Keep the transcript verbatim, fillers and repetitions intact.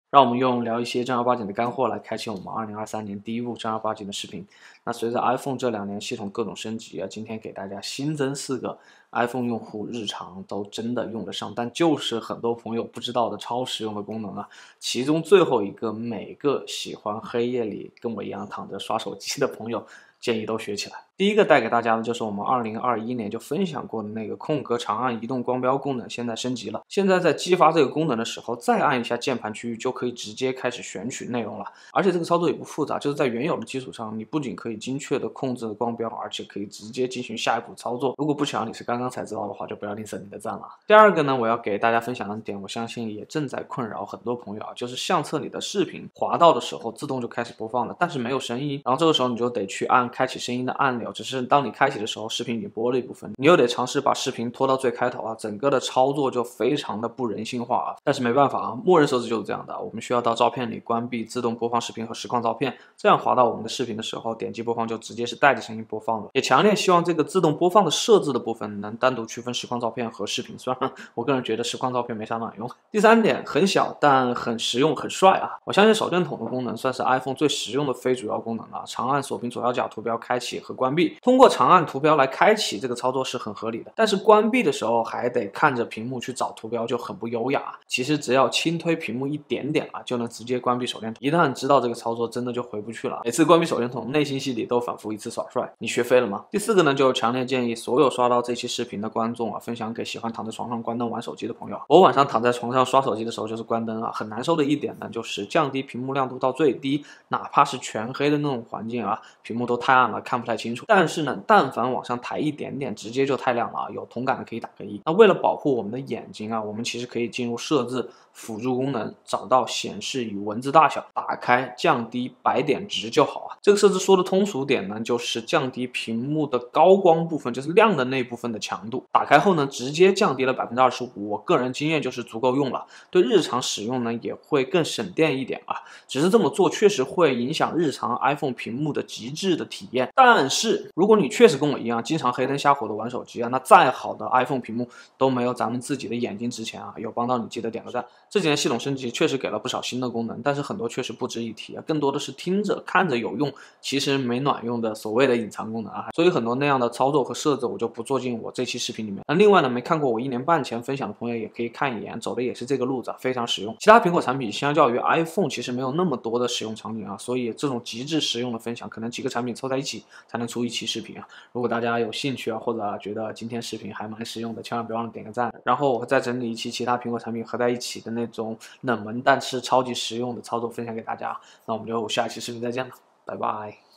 让我们用聊一些正儿八经的干货来开启我们二零二三年第一部正儿八经的视频。那随着 iPhone 这两年系统各种升级啊，今天给大家新增四个 iPhone 用户日常都真的用得上，但就是很多朋友不知道的超实用的功能啊。其中最后一个，每个喜欢黑夜里跟我一样躺着刷手机的朋友，建议都学起来。第一个带给大家的就是我们二零二一年就分享过的那个空格长按移动光标功能，现在升级了。现在在激发这个功能的时候，再按一下键盘区域就可以直接开始选取内容了。而且这个操作也不复杂，就是在原有的基础上，你不仅可以精确的控制光标，而且可以直接进行下一步操作。如果不巧你是刚刚才知道的话，就不要吝啬你的赞了。第二个呢，我要给大家分享的点，我相信也正在困扰很多朋友啊，就是相册里的视频滑到的时候自动就开始播放了，但是没有声音，然后这个时候你就得去按开启声音的按钮，只是当你开启的时候，视频已经播了一部分，你又得尝试把视频拖到最开头啊，整个的操作就非常的不人性化啊。但是没办法啊，默认设置就是这样的，我们需要到照片里关闭自动播放视频和实况照片，这样滑到我们的视频的时候，点击播放就直接是带着声音播放了。也强烈希望这个自动播放的设置的部分能单独区分实况照片和视频，虽然我个人觉得实况照片没啥卵用。第三点很小但很实用很帅啊，我相信手电筒的功能算是 iPhone 最实用的非主要功能了。长按锁屏左下角图标开启和关闭，通过长按图标来开启这个操作是很合理的，但是关闭的时候还得看着屏幕去找图标，就很不优雅。其实只要轻推屏幕一点点啊，就能直接关闭手电筒。一旦知道这个操作，真的就回不去了。每次关闭手电筒，内心戏里都仿佛一次耍帅。你学废了吗？第四个呢，就强烈建议所有刷到这期视频的观众啊，分享给喜欢躺在床上关灯玩手机的朋友。我晚上躺在床上刷手机的时候就是关灯啊，很难受的一点呢，就是降低屏幕亮度到最低，哪怕是全黑的那种环境啊，屏幕都太暗了，看不太清楚。但是呢，但凡往上抬一点点，直接就太亮了啊！有同感的可以打个一。那为了保护我们的眼睛啊，我们其实可以进入设置辅助功能，找到显示与文字大小，打开降低白点值就好啊。这个设置说的通俗点呢，就是降低屏幕的高光部分，就是亮的那部分的强度。打开后呢，直接降低了 百分之二十五， 我个人经验就是足够用了。对日常使用呢，也会更省电一点啊。只是这么做确实会影响日常 iPhone 屏幕的极致的体验。但是如果你确实跟我一样经常黑灯瞎火的玩手机啊，那再好的 iPhone 屏幕都没有咱们自己的眼睛值钱啊。有帮到你记得点个赞。这几年系统升级确实给了不少新的功能，但是很多确实不值一提啊，更多的是听着看着有用，其实没卵用的所谓的隐藏功能啊。所以很多那样的操作和设置我就不做进我这期视频里面。那另外呢，没看过我一年半前分享的朋友也可以看一眼，走的也是这个路子，非常实用。其他苹果产品相较于 iPhone 其实没有那么多的使用场景啊，所以这种极致实用的分享，可能几个产品凑在一起才能出一期视频啊。如果大家有兴趣啊，或者觉得今天视频还蛮实用的，千万别忘了点个赞。然后我会再整理一期其他苹果产品合在一起的那种冷门但是超级实用的操作分享给大家。那我们就下一期视频再见了，拜拜。